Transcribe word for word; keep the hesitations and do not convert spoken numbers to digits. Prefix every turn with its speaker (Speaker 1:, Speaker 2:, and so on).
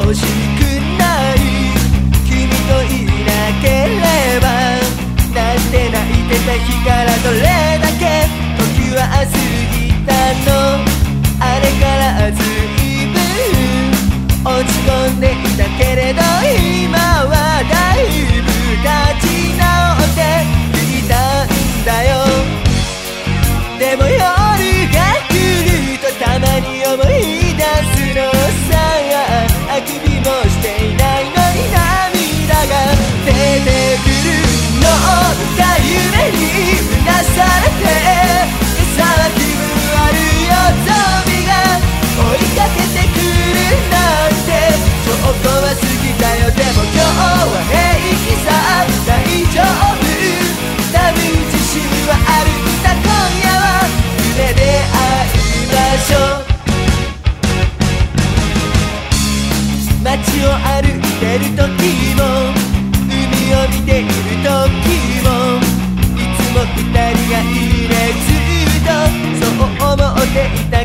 Speaker 1: 欲しくない、君といなければなんて泣いてた日からどれだけ時は過ぎたの。あれからずいぶん落ち込んでいたけれど今はだいぶ立ち直っていたんだよ。でも夜が来るとたまに思い出すのさ。あくびもしていないのに涙が出てくるのが夢にうなされて、今朝は気分悪いよゾンビが追いかけてくるなんて。証拠は過ぎたよ、でも今日は平気さ、大丈夫。多分自信はあるんだ、今夜は夢で会いましょう。街を歩いてる時も海を見ている時もいつも二人がいいね、ずっとそう思っていた